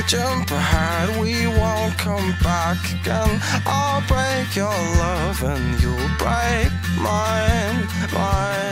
Jump ahead, we won't come back again. I'll break your love and you'll break mine, mine.